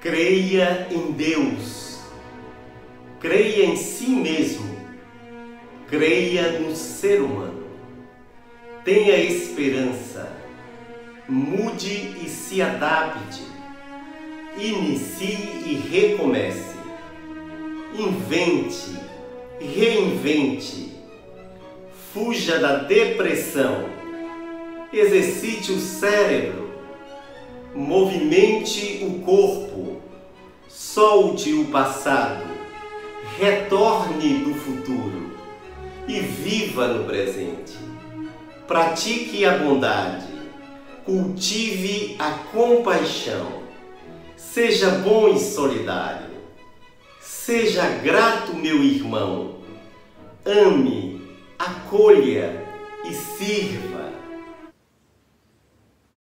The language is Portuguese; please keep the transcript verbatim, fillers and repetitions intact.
Creia em Deus, creia em si mesmo, creia no ser humano. Tenha esperança, mude e se adapte, inicie e recomece, invente, reinvente, fuja da depressão, exercite o cérebro, movimente o corpo, solte o passado, retorne do futuro e viva no presente. Pratique a bondade, cultive a compaixão, seja bom e solidário, seja grato, meu irmão, ame, acolha e sirva.